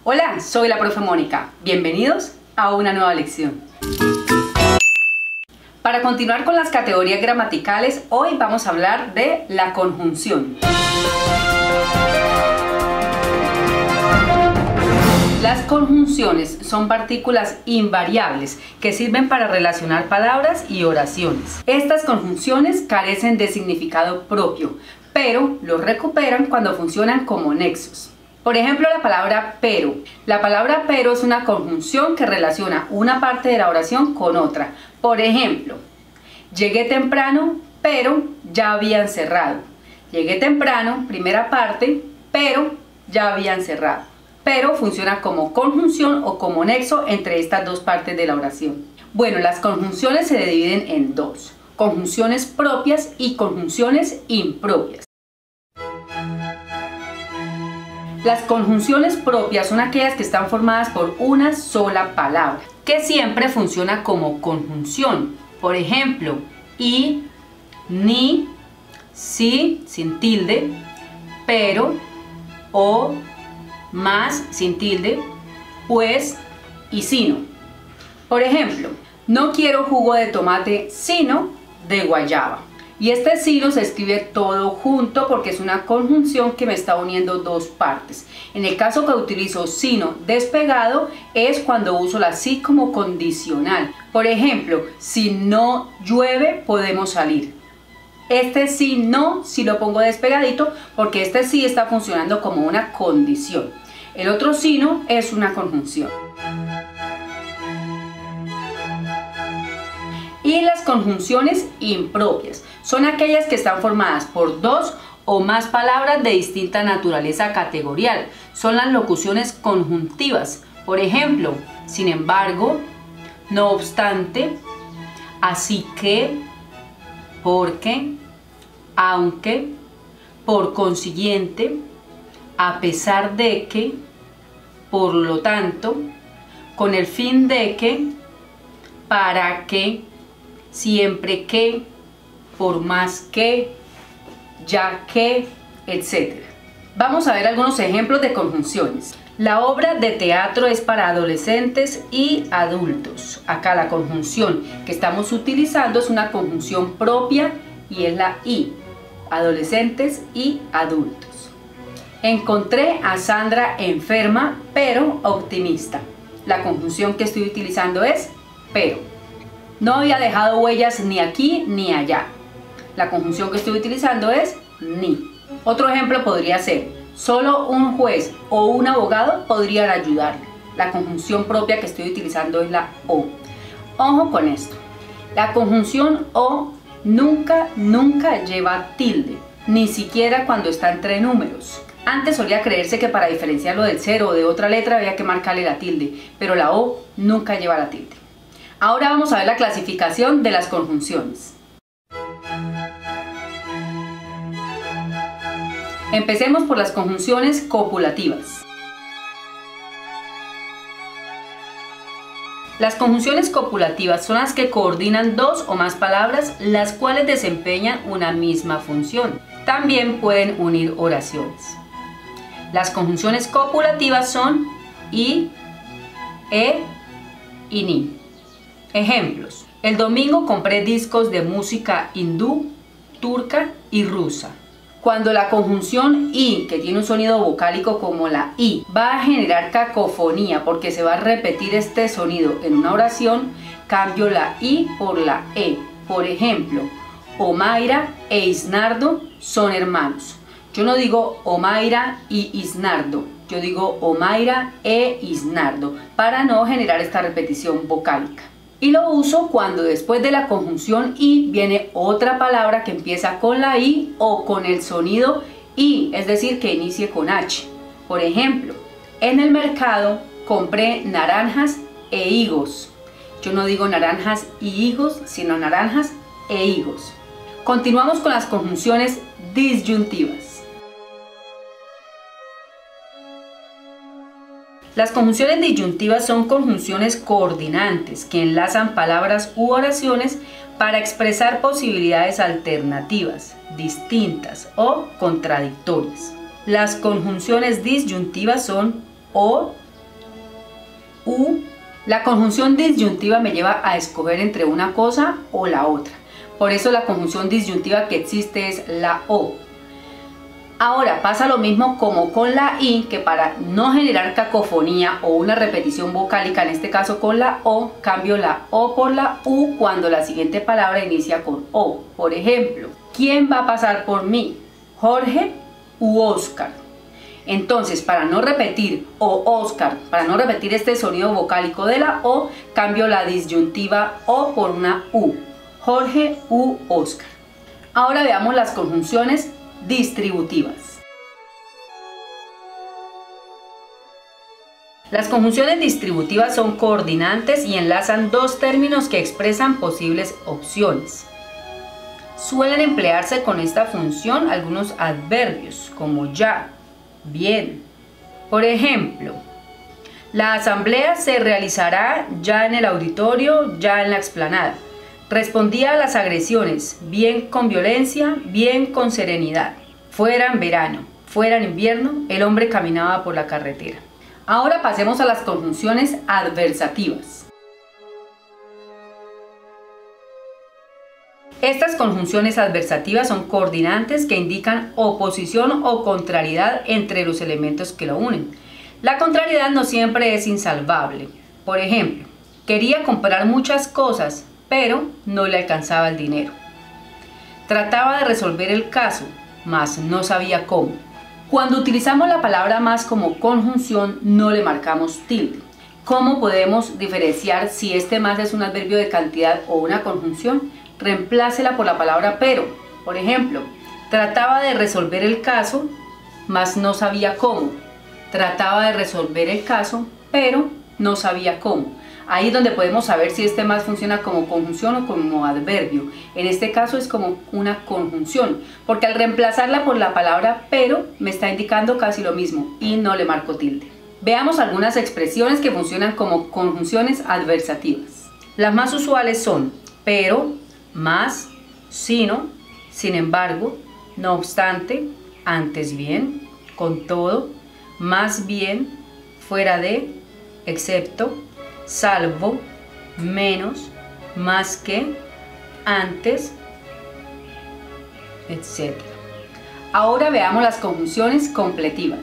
Hola, soy la profe Mónica. Bienvenidos a una nueva lección. Para continuar con las categorías gramaticales, hoy vamos a hablar de la conjunción. Las conjunciones son partículas invariables que sirven para relacionar palabras y oraciones. Estas conjunciones carecen de significado propio, pero lo recuperan cuando funcionan como nexos. Por ejemplo, la palabra pero. La palabra pero es una conjunción que relaciona una parte de la oración con otra. Por ejemplo, llegué temprano, pero ya habían cerrado. Llegué temprano, primera parte, pero ya habían cerrado. Pero funciona como conjunción o como nexo entre estas dos partes de la oración. Bueno, las conjunciones se dividen en dos: conjunciones propias y conjunciones impropias. Las conjunciones propias son aquellas que están formadas por una sola palabra, que siempre funciona como conjunción. Por ejemplo, y, ni, sí, sin tilde, pero, o, más, sin tilde, pues y sino. Por ejemplo, no quiero jugo de tomate sino de guayaba. Y este sino se escribe todo junto porque es una conjunción que me está uniendo dos partes. En el caso que utilizo sino despegado es cuando uso la sí como condicional. Por ejemplo, si no llueve podemos salir. Este sí no, si lo pongo despegadito, porque este sí está funcionando como una condición. El otro sino es una conjunción. Y las conjunciones impropias son aquellas que están formadas por dos o más palabras de distinta naturaleza categorial. Son las locuciones conjuntivas. Por ejemplo, sin embargo, no obstante, así que, porque, aunque, por consiguiente, a pesar de que, por lo tanto, con el fin de que, para que, siempre que, por más que, ya que, etc. Vamos a ver algunos ejemplos de conjunciones. La obra de teatro es para adolescentes y adultos. Acá la conjunción que estamos utilizando es una conjunción propia y es la y. Adolescentes y adultos. Encontré a Sandra enferma pero optimista. La conjunción que estoy utilizando es pero. No había dejado huellas ni aquí ni allá. La conjunción que estoy utilizando es ni. Otro ejemplo podría ser: solo un juez o un abogado podrían ayudarle. La conjunción propia que estoy utilizando es la o. Ojo con esto. La conjunción o nunca lleva tilde, ni siquiera cuando está entre números. Antes solía creerse que para diferenciarlo del cero o de otra letra había que marcarle la tilde, pero la o nunca lleva la tilde. Ahora vamos a ver la clasificación de las conjunciones. Empecemos por las conjunciones copulativas. Las conjunciones copulativas son las que coordinan dos o más palabras, las cuales desempeñan una misma función. También pueden unir oraciones. Las conjunciones copulativas son y, e y ni. Ejemplos: el domingo compré discos de música hindú, turca y rusa. Cuando la conjunción y, que tiene un sonido vocálico como la i, va a generar cacofonía porque se va a repetir este sonido en una oración, cambio la i por la e. Por ejemplo, Omaira e Isnardo son hermanos. Yo no digo Omaira y Isnardo, yo digo Omaira e Isnardo, para no generar esta repetición vocálica. Y lo uso cuando después de la conjunción y viene otra palabra que empieza con la i o con el sonido i, es decir, que inicie con h. Por ejemplo, en el mercado compré naranjas e higos. Yo no digo naranjas y higos, sino naranjas e higos. Continuamos con las conjunciones disyuntivas. Las conjunciones disyuntivas son conjunciones coordinantes que enlazan palabras u oraciones para expresar posibilidades alternativas, distintas o contradictorias. Las conjunciones disyuntivas son o, U. La conjunción disyuntiva me lleva a escoger entre una cosa o la otra. Por eso la conjunción disyuntiva que existe es la O. Ahora pasa lo mismo como con la I, que para no generar cacofonía o una repetición vocálica, en este caso con la O, cambio la O por la U cuando la siguiente palabra inicia con O. Por ejemplo, ¿quién va a pasar por mí? ¿Jorge u Oscar? Entonces, para no repetir o Oscar, para no repetir este sonido vocálico de la O, cambio la disyuntiva O por una U. Jorge u Oscar. Ahora veamos las conjunciones distributivas. Las conjunciones distributivas son coordinantes y enlazan dos términos que expresan posibles opciones. Suelen emplearse con esta función algunos adverbios como ya, bien. Por ejemplo, la asamblea se realizará ya en el auditorio, ya en la explanada. Respondía a las agresiones, bien con violencia, bien con serenidad. Fuera en verano, fuera en invierno, el hombre caminaba por la carretera. Ahora pasemos a las conjunciones adversativas. Estas conjunciones adversativas son coordinantes que indican oposición o contrariedad entre los elementos que lo unen. La contrariedad no siempre es insalvable. Por ejemplo, quería comprar muchas cosas, pero no le alcanzaba el dinero. Trataba de resolver el caso, mas no sabía cómo. Cuando utilizamos la palabra más como conjunción, no le marcamos tilde. ¿Cómo podemos diferenciar si este más es un adverbio de cantidad o una conjunción? Reemplácela por la palabra pero. Por ejemplo, trataba de resolver el caso, mas no sabía cómo. Trataba de resolver el caso, pero no sabía cómo. Ahí es donde podemos saber si este más funciona como conjunción o como adverbio. En este caso es como una conjunción, porque al reemplazarla por la palabra pero me está indicando casi lo mismo y no le marco tilde. Veamos algunas expresiones que funcionan como conjunciones adversativas. Las más usuales son pero, más, sino, sin embargo, no obstante, antes bien, con todo, más bien, fuera de, excepto, salvo, menos, más que, antes, etc. Ahora veamos las conjunciones completivas.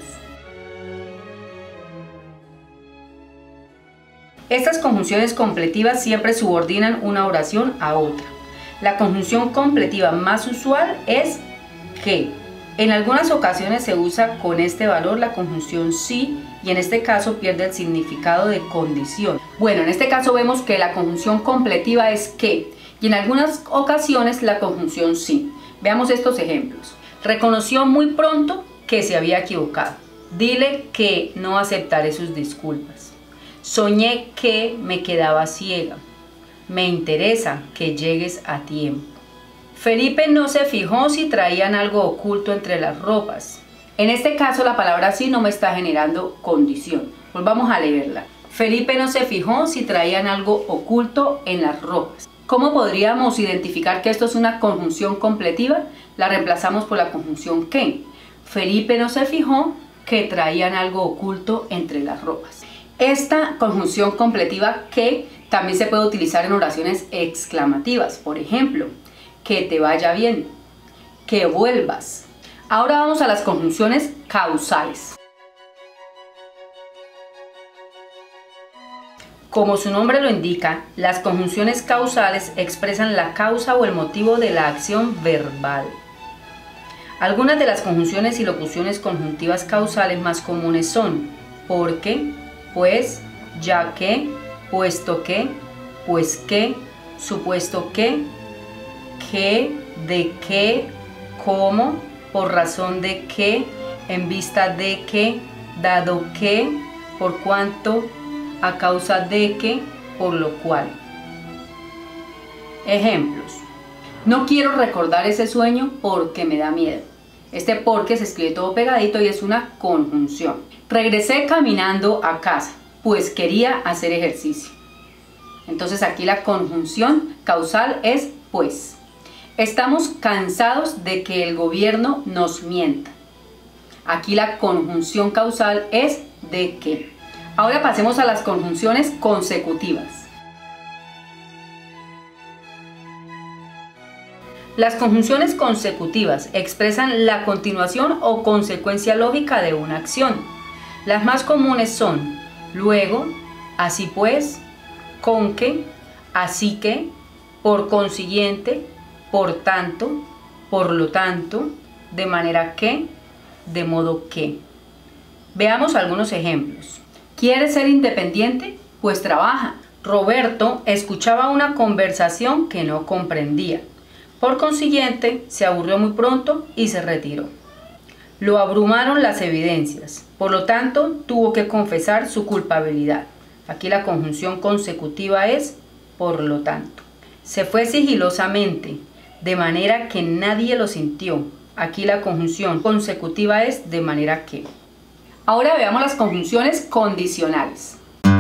Estas conjunciones completivas siempre subordinan una oración a otra. La conjunción completiva más usual es que. En algunas ocasiones se usa con este valor la conjunción sí y en este caso pierde el significado de condición. Bueno, en este caso vemos que la conjunción completiva es que y en algunas ocasiones la conjunción sí. Veamos estos ejemplos. Reconoció muy pronto que se había equivocado. Dile que no aceptaré sus disculpas. Soñé que me quedaba ciega. Me interesa que llegues a tiempo. Felipe no se fijó si traían algo oculto entre las ropas. En este caso la palabra sí no me está generando condición. Volvamos a leerla. Felipe no se fijó si traían algo oculto en las ropas. ¿Cómo podríamos identificar que esto es una conjunción completiva? La reemplazamos por la conjunción que. Felipe no se fijó que traían algo oculto entre las ropas. Esta conjunción completiva que también se puede utilizar en oraciones exclamativas. Por ejemplo, que te vaya bien, que vuelvas. Ahora vamos a las conjunciones causales. Como su nombre lo indica, las conjunciones causales expresan la causa o el motivo de la acción verbal. Algunas de las conjunciones y locuciones conjuntivas causales más comunes son porque, pues, ya que, puesto que, pues que, supuesto que, de qué, cómo, por razón de qué, en vista de qué, dado que, por cuanto, a causa de que, por lo cual. Ejemplos. No quiero recordar ese sueño porque me da miedo. Este porque se escribe todo pegadito y es una conjunción. Regresé caminando a casa, pues quería hacer ejercicio. Entonces aquí la conjunción causal es pues. Estamos cansados de que el gobierno nos mienta. Aquí la conjunción causal es de que. Ahora pasemos a las conjunciones consecutivas. Las conjunciones consecutivas expresan la continuación o consecuencia lógica de una acción. Las más comunes son luego, así pues, con que, así que, por consiguiente, por tanto, por lo tanto, de manera que, de modo que. Veamos algunos ejemplos. ¿Quieres ser independiente? Pues trabaja. Roberto escuchaba una conversación que no comprendía. Por consiguiente, se aburrió muy pronto y se retiró. Lo abrumaron las evidencias, por lo tanto, tuvo que confesar su culpabilidad. Aquí la conjunción consecutiva es por lo tanto. Se fue sigilosamente, de manera que nadie lo sintió. Aquí la conjunción consecutiva es de manera que. Ahora veamos las conjunciones condicionales.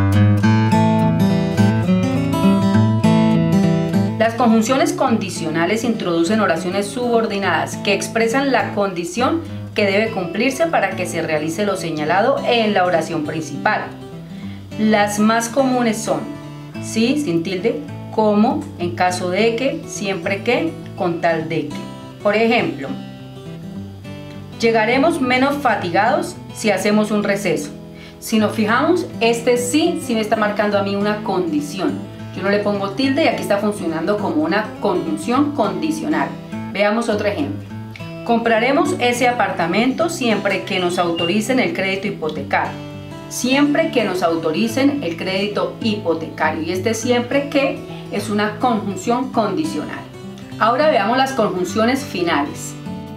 Las conjunciones condicionales introducen oraciones subordinadas que expresan la condición que debe cumplirse para que se realice lo señalado en la oración principal. Las más comunes son sí, sin tilde, como, en caso de que, siempre que, con tal de que. Por ejemplo, llegaremos menos fatigados si hacemos un receso. Si nos fijamos, este sí me está marcando a mí una condición. Yo no le pongo tilde y aquí está funcionando como una conjunción condicional. Veamos otro ejemplo. Compraremos ese apartamento siempre que nos autoricen el crédito hipotecario. Siempre que nos autoricen el crédito hipotecario. Y este siempre que es una conjunción condicional. Ahora veamos las conjunciones finales.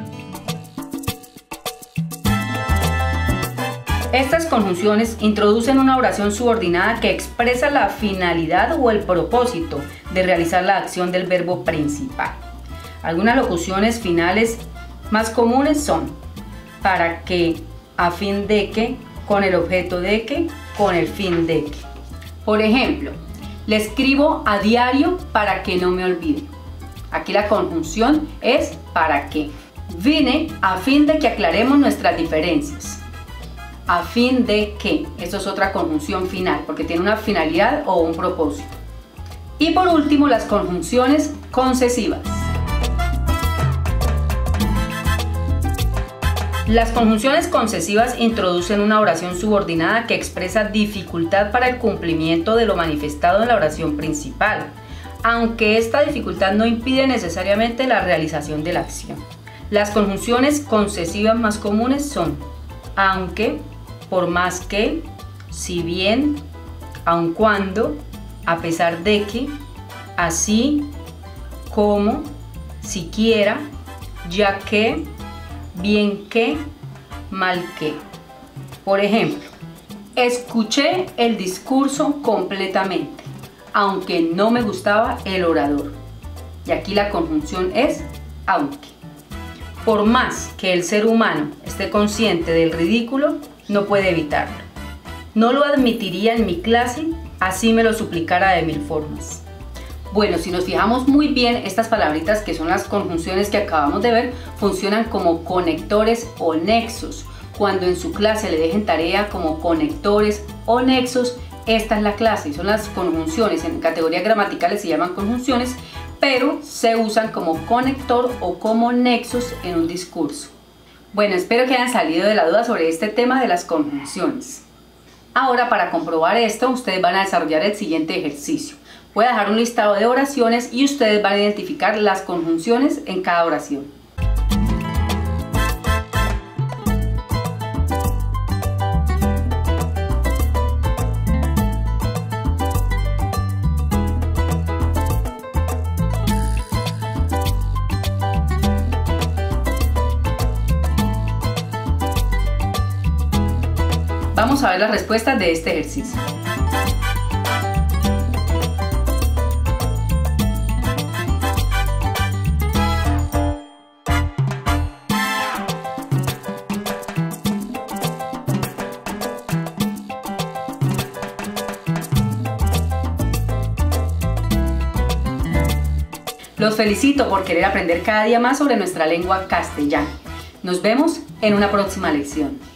Estas conjunciones introducen una oración subordinada que expresa la finalidad o el propósito de realizar la acción del verbo principal. Algunas locuciones finales más comunes son para que, a fin de que, con el objeto de que, con el fin de que. Por ejemplo, le escribo a diario para que no me olvide. Aquí la conjunción es para que. Vine a fin de que aclaremos nuestras diferencias. A fin de que, esto es otra conjunción final, porque tiene una finalidad o un propósito. Y por último, las conjunciones concesivas. Las conjunciones concesivas introducen una oración subordinada que expresa dificultad para el cumplimiento de lo manifestado en la oración principal, aunque esta dificultad no impide necesariamente la realización de la acción. Las conjunciones concesivas más comunes son aunque, por más que, si bien, aun cuando, a pesar de que, así, como, siquiera, ya que, bien que, mal que. Por ejemplo, escuché el discurso completamente, aunque no me gustaba el orador. Y aquí la conjunción es aunque. Por más que el ser humano esté consciente del ridículo, no puede evitarlo. No lo admitiría en mi clase, así me lo suplicara de mil formas. Bueno, si nos fijamos muy bien, estas palabritas que son las conjunciones que acabamos de ver, funcionan como conectores o nexos. Cuando en su clase le dejen tarea como conectores o nexos, esta es la clase. Son las conjunciones, en categorías gramaticales se llaman conjunciones, pero se usan como conector o como nexos en un discurso. Bueno, espero que hayan salido de la duda sobre este tema de las conjunciones. Ahora, para comprobar esto, ustedes van a desarrollar el siguiente ejercicio. Voy a dejar un listado de oraciones y ustedes van a identificar las conjunciones en cada oración. Vamos a ver las respuestas de este ejercicio. Los felicito por querer aprender cada día más sobre nuestra lengua castellana. Nos vemos en una próxima lección.